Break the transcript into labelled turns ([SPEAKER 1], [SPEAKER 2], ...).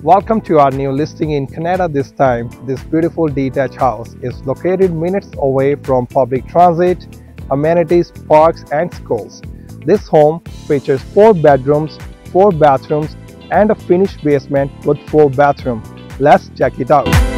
[SPEAKER 1] Welcome to our new listing in Canada this time. This beautiful detached house is located minutes away from public transit, amenities, parks and schools. This home features 4 bedrooms, 4 bathrooms and a finished basement with 4 bathrooms. Let's check it out.